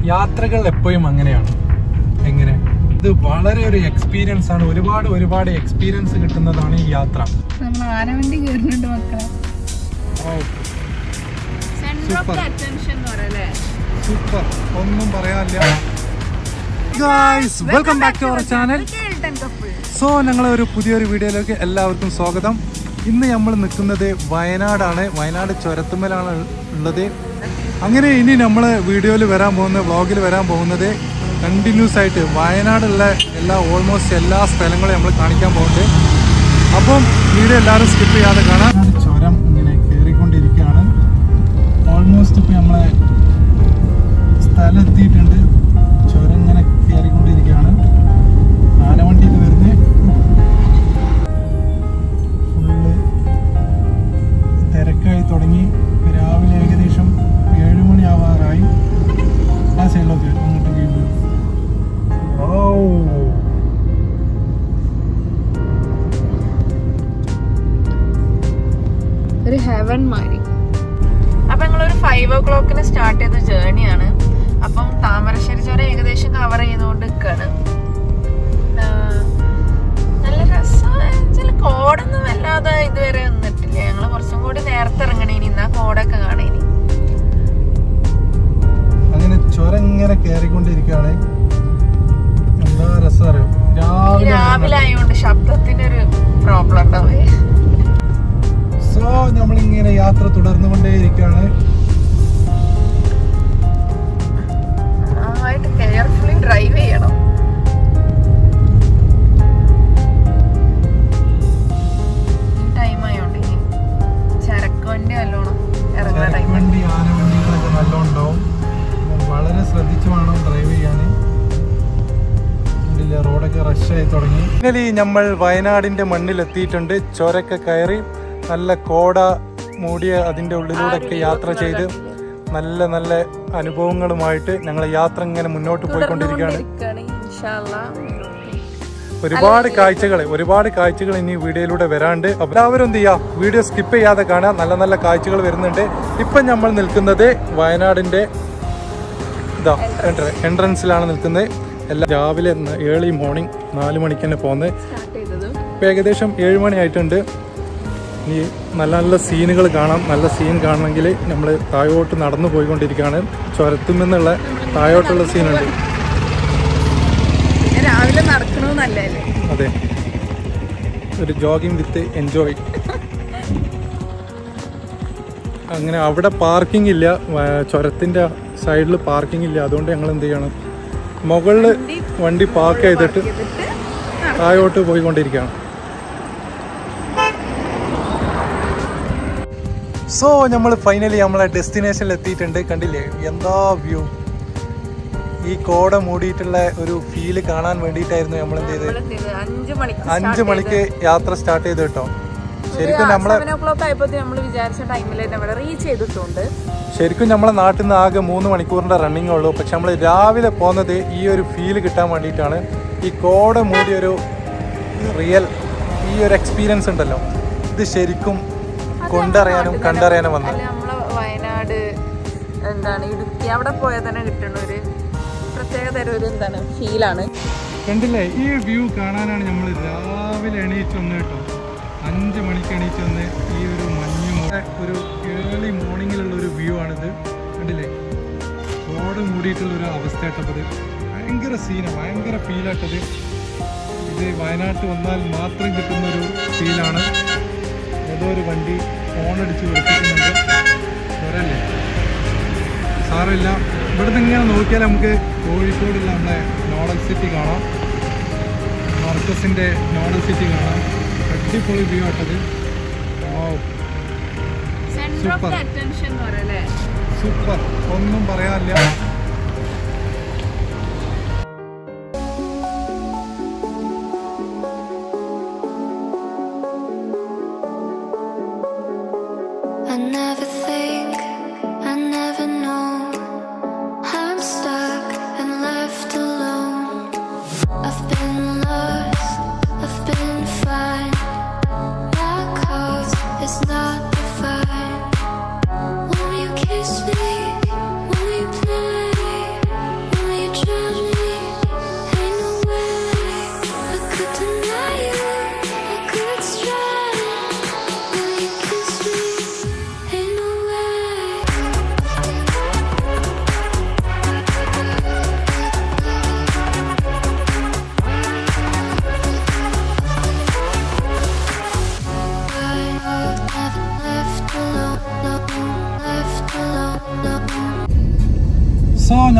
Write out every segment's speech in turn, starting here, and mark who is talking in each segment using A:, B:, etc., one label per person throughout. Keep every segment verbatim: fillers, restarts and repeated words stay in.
A: യാത്രകൾ എപ്പോഴും അങ്ങനെയാണ്. എങ്ങനെ ഇത് വളരെ ഒരു എക്സ്പീരിയൻസ് ആണ്. ഒരുപാട് ഒരുപാട് എക്സ്പീരിയൻസ് കിട്ടുന്നതാണ് ഈ യാത്ര.
B: നമ്മൾ ആനവണ്ടി കേറുന്നുണ്ട് മക്കളെ.
A: സൂപ്പർ, ഒന്നും പറയാനില്ല. Guys, welcome back to our channel. So ഞങ്ങളെ ഒരു പുതിയൊരു വീഡിയോയിലേക്ക് എല്ലാവർക്കും സ്വാഗതം. ഇന്ന് നമ്മൾ നിൽക്കുന്നത് വയനാടാണ്. വയനാട് ചുരത്തുമ്മലാണ് ഉള്ളത്. അങ്ങനെ ഇനി നമ്മൾ വീഡിയോയിൽ വരാൻ പോകുന്ന വ്ളോഗിൽ വരാൻ പോകുന്നത് കണ്ടിന്യൂസ് ആയിട്ട് വയനാടുള്ള എല്ലാ ഓൾമോസ്റ്റ് എല്ലാ സ്ഥലങ്ങളും നമ്മൾ കാണിക്കാൻ പോകുന്നുണ്ട്. അപ്പം വീഡിയോ എല്ലാവരും സ്കിപ്പ് ചെയ്യാതെ കാണാം. ചുരം ഇങ്ങനെ കയറിക്കൊണ്ടിരിക്കുകയാണ്. ഓൾമോസ്റ്റ് ഇപ്പോൾ നമ്മളെ സ്ഥലം എത്തിയിട്ടുണ്ട്. ചുരം ഇങ്ങനെ കയറിക്കൊണ്ടിരിക്കുകയാണ്. ആനവണ്ടി ഇത് വരുന്നത് ഫുള്ള് തിരക്കായി തുടങ്ങി. രാവിലെ ഏകദേശം ഏഴ് മണി ആവാറായി. ആ സൈഡിലൊക്കെ അങ്ങോട്ട് വീട്
B: ഒരു ഹെവൻ മാറി. അപ്പൊ ഞങ്ങളൊരു ഫൈവ് ഓ ക്ലോക്കിന് സ്റ്റാർട്ട് ചെയ്ത ജേർണിയാണ്. അപ്പം താമരശ്ശേരി ചുരം ഏകദേശം കവർ ചെയ്തുകൊണ്ട് നിൽക്കാണ്. നല്ല രസം. കോടൊന്നും വല്ലാതെ ഇതുവരെ വന്നിട്ടില്ല. ഞങ്ങള് കുറച്ചും കൂടി നേരത്തെ ഇറങ്ങണേനി, ഇന്നാ കോടൊക്കെ കാണേനി.
A: അങ്ങനെ ചുരം ഇങ്ങനെ കയറിക്കൊണ്ടിരിക്കുകയാണ്. എന്താ രസം അറിയോ,
B: രാവിലെ ആയതുകൊണ്ട് ശബ്ദത്തിനൊരു പ്രോബ്ലം ഉണ്ടാവേ.
A: സോ നമ്മളിങ്ങനെ യാത്ര തുടർന്നുകൊണ്ടേ ഇരിക്കുകയാണ്.
B: നന്നായിട്ട് കെയർഫുള്ളി ഡ്രൈവ് ചെയ്യണം. ഈ ടൈം ആയോണ്ട് ഇനി ചരക്ക് വണ്ടി നല്ലോണം ഇറങ്ങുന്ന ടൈം.
A: വണ്ടി ആനവണ്ടികളൊക്കെ നല്ലോണം ഉണ്ടാവും. വളരെ ശ്രദ്ധിച്ചു വേണം ഡ്രൈവ് ചെയ്യാൻ. റോഡൊക്കെ റഷായി തുടങ്ങി. ഇന്നലെ നമ്മൾ വയനാടിന്റെ മണ്ണിൽ എത്തിയിട്ടുണ്ട്. ചുരമൊക്കെ കയറി നല്ല കോട മൂടിയ അതിന്റെ ഉള്ളിലൂടെയൊക്കെ യാത്ര ചെയ്ത് നല്ല നല്ല അനുഭവങ്ങളുമായിട്ട് ഞങ്ങൾ യാത്ര ഇങ്ങനെ മുന്നോട്ട് പോയിക്കൊണ്ടിരിക്കുകയാണ്. ഒരുപാട് കാഴ്ചകൾ ഒരുപാട് കാഴ്ചകൾ ഇനി വീഡിയോയിലൂടെ വരാണ്ട്. അപ്പൊ എല്ലാവരും എന്ത് ചെയ്യാ, വീഡിയോ സ്കിപ്പ് ചെയ്യാതെ കാണാം. നല്ല നല്ല കാഴ്ചകൾ വരുന്നുണ്ട്. ഇപ്പൊ നമ്മൾ നിൽക്കുന്നത് വയനാടിന്റെ ഇതാ എൻട്രൻസിലാണ് നിൽക്കുന്നത്. എല്ലാം രാവിലെ ഏർലി മോർണിംഗ് നാല് മണിക്ക് തന്നെ പോകുന്നത്. ഇപ്പൊ ഏകദേശം ഏഴ് മണി ആയിട്ടുണ്ട്. ഇനി നല്ല നല്ല സീനുകൾ കാണാം. നല്ല സീൻ കാണണമെങ്കിൽ നമ്മൾ താഴോട്ട് നടന്നു പോയിക്കൊണ്ടിരിക്കുകയാണ്. ചുരത്തിൽ നിന്നുള്ള താഴോട്ടുള്ള സീനുണ്ട്.
B: രാവിലെ നടക്കണമെന്നല്ലേ?
A: അതെ, ഒരു ജോഗിങ് വിത്ത് എൻജോയ്. അങ്ങനെ അവിടെ പാർക്കിംഗ് ഇല്ല, ചുരത്തിന്റെ സൈഡിൽ പാർക്കിംഗ് ഇല്ല. അതുകൊണ്ട് ഞങ്ങൾ എന്ത് ചെയ്യണം, മുകളിൽ വണ്ടി പാർക്ക് ചെയ്തിട്ട് താഴോട്ട് പോയിക്കൊണ്ടിരിക്കുകയാണ്. സോ നമ്മൾ ഫൈനലി നമ്മളെ ഡെസ്റ്റിനേഷനിൽ എത്തിയിട്ടുണ്ട്. കണ്ടില്ലേ എന്താ വ്യൂ. ഈ കോട മൂടിയിട്ടുള്ള ഒരു ഫീല് കാണാൻ വേണ്ടിയിട്ടായിരുന്നു നമ്മൾ എന്ത് ചെയ്ത് അഞ്ചു മണിക്ക് യാത്ര സ്റ്റാർട്ട് ചെയ്ത് കേട്ടോ. ശരിക്കും നമ്മളെ ശരിക്കും നമ്മളെ നാട്ടിൽ നിന്ന് ആകെ മൂന്ന് മണിക്കൂറിന്റെ റണ്ണിങ് ഉള്ളൂ. പക്ഷെ നമ്മൾ രാവിലെ പോകുന്നത് ഈ ഒരു ഫീല് കിട്ടാൻ വേണ്ടിയിട്ടാണ്. ഈ കോട മൂടിയൊരു റിയൽ ഈ ഒരു എക്സ്പീരിയൻസ് ഉണ്ടല്ലോ, ഇത് ശരിക്കും കൊണ്ടറിയാനും കണ്ടറിയാനും വന്നത്.
B: നമ്മളെ വയനാട് എന്താണ് ഇടുക്കി അവിടെ പോയാൽ തന്നെ കിട്ടുന്ന ഒരു പ്രത്യേക തരം ഒരു എന്താണ് ഫീലാണ്.
A: കണ്ടില്ലേ, ഈ വ്യൂ കാണാനാണ് നമ്മൾ രാവിലെ എണീറ്റ് വന്ന് കേട്ടോ. അഞ്ച് മണിക്ക് എണീറ്റ് വന്ന് ഈ ഒരു മഞ്ഞ് ഒരു ഏർലി മോർണിംഗിലുള്ള ഒരു വ്യൂ ആണിത്. കണ്ടില്ലേ, കോട മൂടിയിട്ടുള്ളൊരു അവസ്ഥയായിട്ടത്. ഭയങ്കര സീനാണ്, ഭയങ്കര ഫീലായിട്ടത്. ഇത് വയനാട്ടിൽ വന്നാൽ മാത്രം കിട്ടുന്നൊരു ഫീലാണ്. ഏതോ ഒരു വണ്ടി ഫോണടിച്ച് വിളിപ്പിക്കുന്നുണ്ട്. പോരല്ലേ, സാരമില്ല. ഇവിടുന്ന് ഇങ്ങനെ നോക്കിയാൽ നമുക്ക് കോഴിക്കോടുള്ള നമ്മുടെ നോഡൽ സിറ്റി കാണാം. മർക്കസിൻ്റെ നോഡൽ സിറ്റി കാണാം. അടിപൊളി വ്യൂ ആട്ടത്. സൂപ്പർ സൂപ്പർ, ഒന്നും പറയാനില്ല.
C: Not defined. Won't you kiss me? Won't you play?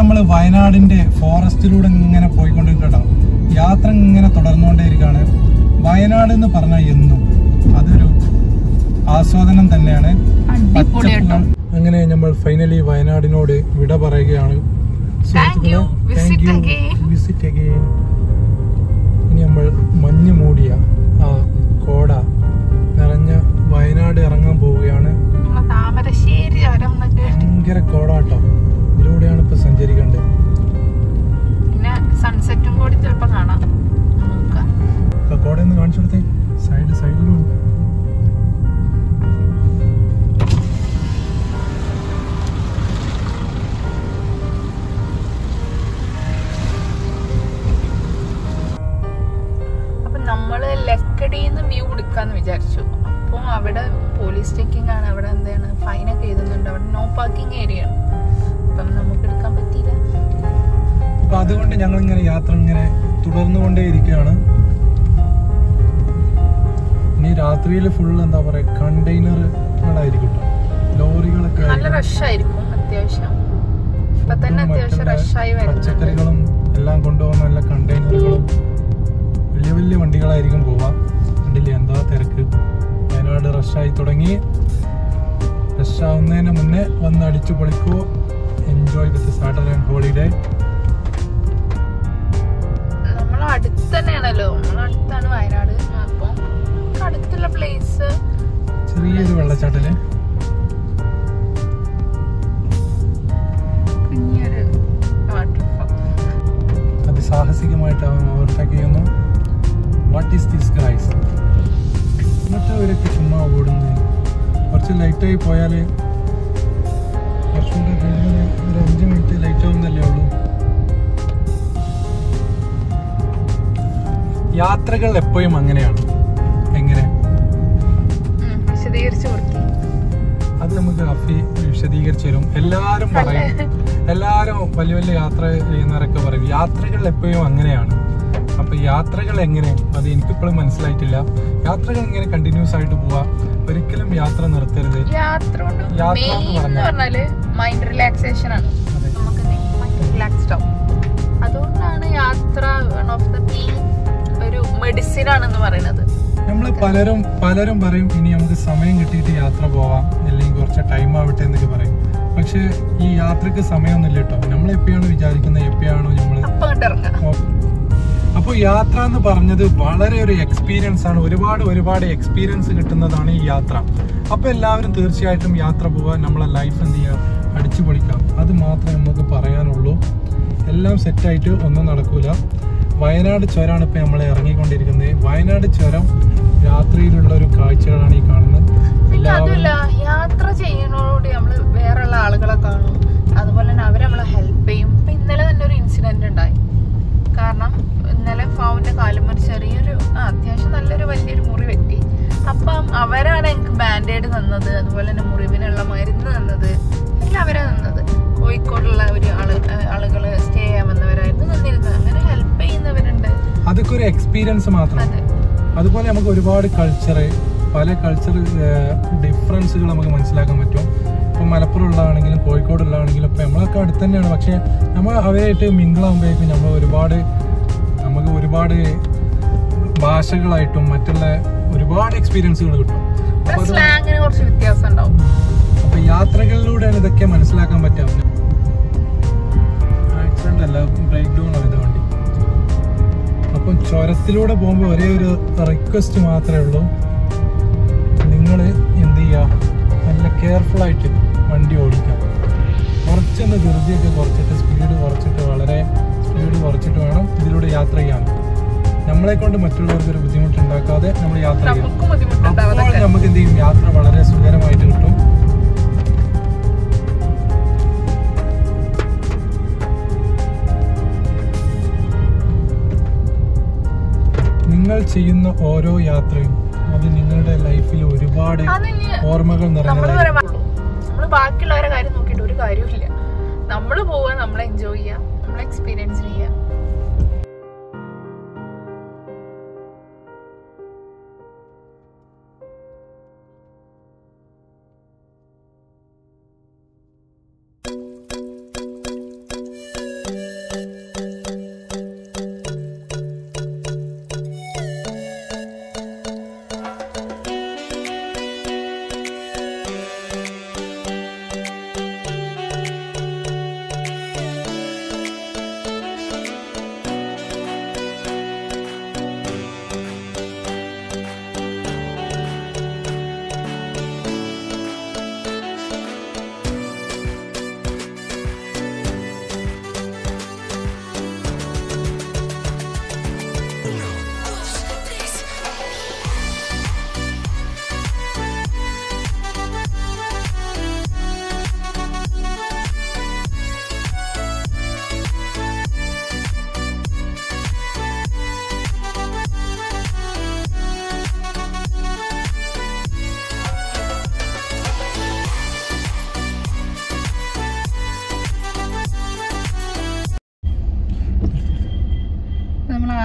A: നമ്മൾ വയനാടിന്റെ ഫോറസ്റ്റിലൂടെ ഇങ്ങനെ പോയിക്കൊണ്ടിരിക്കട്ടോ. യാത്ര ഇങ്ങനെ തുടർന്നുകൊണ്ടേയിരിക്കുകയാണ്. വയനാട് എന്ന് പറഞ്ഞാൽ എന്നും അതൊരു ആസ്വാദനം തന്നെയാണ്. പച്ചപ്പുകൾ. അങ്ങനെ നമ്മൾ ഫൈനലി വയനാടിനോട് വിട പറയുകയാണ്. Visit again. ഇനി നമ്മൾ മഞ്ഞ് മൂടിയ ആ കോട നിറഞ്ഞ വയനാട് ഇറങ്ങാൻ പോവുകയാണ്. ഭയങ്കര കോടാട്ടോ. ഇതിലൂടെയാണ് ഇപ്പൊ സഞ്ചരിക്കേണ്ടത്.
B: സൺസെറ്റും കൂടി ചിലപ്പോ കാണാം.
A: കോട ഒന്ന് കാണിച്ചു കൊടുത്തേ. സൈഡ് സൈഡിലും
B: നമ്മള് ലക്കടിന്ന് വ്യൂ എടുക്കാന്ന് വിചാരിച്ചു. അപ്പൊ അവിടെ പോലീസ് ചെക്കിംഗ് ആണ്. അവിടെ എന്താണ് ഫൈനൊക്കെ എഴുതുന്നുണ്ട്. അവിടെ നോ പാർക്കിംഗ് ഏരിയ ആണ്. അപ്പം നമുക്ക് എടുക്കാൻ പറ്റിയില്ല.
A: അപ്പൊ അതുകൊണ്ട് ഞങ്ങൾ ഇങ്ങനെ യാത്ര ഇങ്ങനെ തുടർന്നുകൊണ്ടേ ഇരിക്കുകയാണ്. ഇനി രാത്രിയിൽ ഫുൾ എന്താ പറയാ കണ്ടെയ്നറുകളായിരിക്കും, ലോറികളൊക്കെ
B: നല്ല റഷ് ആയിരിക്കും. അത്യാവശ്യം ഇപ്പൊ തന്നെ അത്യാവശ്യം റഷായി വരുന്നുണ്ട്.
A: പച്ചക്കറികളും എല്ലാം കൊണ്ടുപോകുന്ന നല്ല കണ്ടെയ്നറുകളും വലിയ വലിയ വണ്ടികളായിരിക്കും പോവാ. കണ്ടില്ലേ എന്താ തിരക്ക്. വയനാട് റഷായി തുടങ്ങി. റഷാവുന്നതിന് മുന്നേ വന്ന് അടിച്ചു പൊളിക്കോ. Enjoy with saturday and holiday.
B: നമ്മളെ അടുത്ത് തന്നെയാണല്ലോ, നമ്മളെ അടുത്താണ് വയനാട്. അപ്പൊ അടുത്തുള്ള പ്ലേസ്
A: ചെറിയൊരു വെള്ളച്ചാട്ടല്
B: കുഞ്ഞൊരു വാട്ടർഫോൾ
A: അതിസാഹസികമായിട്ട് അവൻ ഓവർടേക്ക് ചെയ്യുന്നു. What is this guys? എന്നിട്ട് അവരൊക്കെ ചുമ്മാ ഓടുന്നത്. കുറച്ച് ലൈറ്റായി പോയാൽ കുറച്ചുകൂടെ കഴിഞ്ഞാൽ ഒരു അഞ്ച് മിനിറ്റ് ലൈറ്റ് ആവുന്നല്ലേ ഉള്ളൂ. യാത്രകൾ എപ്പോഴും അങ്ങനെയാണ്. എങ്ങനെ
B: വിശദീകരിച്ചു കൊടുക്കും.
A: അത് നമുക്ക് അഫി വിശദീകരിച്ചു തരും. എല്ലാവരും പറയും, എല്ലാവരും വലിയ വലിയ യാത്ര ചെയ്യുന്നവരൊക്കെ പറയും യാത്രകൾ എപ്പോഴും അങ്ങനെയാണ്. അപ്പൊ യാത്രകൾ എങ്ങനെ, അത് എനിക്കിപ്പോഴും മനസ്സിലായിട്ടില്ല. യാത്രകൾ ഇങ്ങനെ കണ്ടിന്യൂസ് ആയിട്ട് പോവാ. ഒരിക്കലും യാത്ര നിർത്തരുത്.
B: യാത്ര
A: യാത്ര എന്ന് പറഞ്ഞാല്
B: മൈൻഡ് റിലാക്സേഷൻ ആണ്. നമുക്ക് മൈൻഡ് റിലാക്സ്ഡ് ആവും. അതുകൊണ്ടാണ് യാത്ര വൺ ഓഫ് ദ മെയിൻ ഒരു മെഡിസിൻ ആണെന്ന് പറയുന്നത്.
A: നമ്മള് പലരും പലരും പറയും ഇനി നമുക്ക് സമയം കിട്ടിയിട്ട് യാത്ര പോവാം, അല്ലെങ്കിൽ കുറച്ച് ടൈം ആവട്ടെ എന്നൊക്കെ പറയും. പക്ഷെ ഈ യാത്രക്ക് സമയമൊന്നുമില്ല കേട്ടോ. നമ്മൾ എപ്പോഴാണ് വിചാരിക്കുന്നത്, എപ്പോഴാണോ നമ്മള്. അപ്പോൾ യാത്ര എന്ന് പറഞ്ഞത് വളരെ ഒരു എക്സ്പീരിയൻസ് ആണ്. ഒരുപാട് ഒരുപാട് എക്സ്പീരിയൻസ് കിട്ടുന്നതാണ് ഈ യാത്ര. അപ്പോൾ എല്ലാവരും തീർച്ചയായിട്ടും യാത്ര പോകാൻ, നമ്മളെ ലൈഫ് എന്ത് ചെയ്യാം, അടിച്ചു പൊളിക്കാം. അത് മാത്രമേ നമുക്ക് പറയാനുള്ളൂ. എല്ലാം സെറ്റായിട്ട് ഒന്നും നടക്കൂല. വയനാട് ചുരമാണ് ഇപ്പം നമ്മൾ ഇറങ്ങിക്കൊണ്ടിരിക്കുന്നത്. വയനാട് ചുരം രാത്രിയിലുള്ള ഒരു കാഴ്ചകളാണ് ഈ കാണുന്നത്.
B: പിന്നെ അതുമല്ല, യാത്ര ചെയ്യുന്നതോടുകൂടി നമ്മൾ വേറെയുള്ള ആളുകളെ കാണും. അതുപോലെ തന്നെ അവർ നമ്മളെ ഹെൽപ്പ് ചെയ്യും. ഇപ്പം ഇന്നലെ തന്നെ ഒരു ഇൻസിഡന്റ് ഉണ്ടായി. കാരണം ഇന്നലെ ഫാവിന്റെ കാലും ഒരു ചെറിയൊരു അത്യാവശ്യം നല്ലൊരു വലിയൊരു മുറി പറ്റി. അപ്പം അവരാണ് എനിക്ക് ബാൻഡേഡ് തന്നത്, അതുപോലെ തന്നെ മുറിവിനുള്ള മരുന്ന് തന്നത്, എല്ലാം അവരാ തന്നത്. കോഴിക്കോടുള്ള ഒരു ആള് ആളുകള് സ്റ്റേ ചെയ്യാൻ വന്നവരായിരുന്നു തന്നിരുന്നത്. അങ്ങനെ ഹെൽപ്പ് ചെയ്യുന്നവരുണ്ട്.
A: അതൊക്കെ ഒരു എക്സ്പീരിയൻസ് മാത്രം. അതുപോലെ നമുക്ക് ഒരുപാട് കൾച്ചർ, പല കൾച്ചർ ഡിഫറൻസുകൾ നമുക്ക് മനസ്സിലാക്കാൻ പറ്റും. ഇപ്പം മലപ്പുറം ഉള്ളതാണെങ്കിലും കോഴിക്കോടുള്ളതാണെങ്കിലും ഇപ്പം നമ്മളൊക്കെ അടുത്ത് തന്നെയാണ്. പക്ഷെ നമ്മൾ അവരായിട്ട് മിങ്കിളാകുമ്പോഴേക്കും നമ്മൾ ഒരുപാട് നമുക്ക് ഒരുപാട് ഭാഷകളായിട്ടും മറ്റുള്ള ഒരുപാട് എക്സ്പീരിയൻസുകൾ കിട്ടും.
B: കുറച്ച് വ്യത്യാസം ഉണ്ടാവും.
A: അപ്പൊ യാത്രകളിലൂടെയാണ് ഇതൊക്കെ മനസ്സിലാക്കാൻ പറ്റുക. ആക്സിഡന്റ് അല്ല, ബ്രേക്ക് ഡൗൺ ആയത് വണ്ടി. അപ്പം ചുരത്തിലൂടെ പോകുമ്പോൾ ഒരേ ഒരു റിക്വസ്റ്റ് മാത്രമേ ഉള്ളൂ, നിങ്ങൾ എന്ത് ചെയ്യുക, നല്ല കെയർഫുൾ ആയിട്ട് വണ്ടി ഓടിക്കാം. കുറച്ചൊന്ന് ധൃതിയൊക്കെ കുറച്ചിട്ട്, സ്പീഡ് കുറച്ചിട്ട്, വളരെ സ്പീഡ് കുറച്ചിട്ട് വേണം ഇതിലൂടെ യാത്ര ചെയ്യാൻ. നമ്മളെ കൊണ്ട് മറ്റുള്ളവർക്ക് ഒരു ബുദ്ധിമുട്ടുണ്ടാക്കാതെ നമ്മൾ യാത്ര ചെയ്യണം. അപ്പോൾ നമുക്ക് എന്ത് ചെയ്യും, യാത്ര വളരെ സുഖകരമായിട്ട് കിട്ടും. നിങ്ങൾ ചെയ്യുന്ന ഓരോ യാത്രയും അത് നിങ്ങളുടെ ലൈഫിൽ ഒരുപാട് ഓർമ്മകൾ നിറഞ്ഞതാണ്.
B: നമ്മള് ബാക്കിയുള്ളവരെ കാര്യം നോക്കിയിട്ട് ഒരു കാര്യമില്ല. നമ്മള് പോവുക, നമ്മൾ എൻജോയ് ചെയ്യുക, നമ്മൾ എക്സ്പീരിയൻസ് ചെയ്യുക.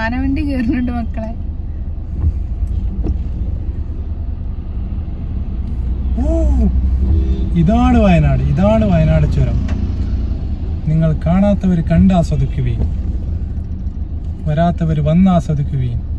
B: ആനവണ്ടി കേറുന്നുണ്ട് മക്കളെ.
A: ഇതാണ് വയനാട്, ഇതാണ് വയനാട് ചുരം. നിങ്ങൾ കാണാത്തവർ കണ്ട് ആസ്വദിക്കുകയും വരാത്തവർ വന്ന് ആസ്വദിക്കുകയും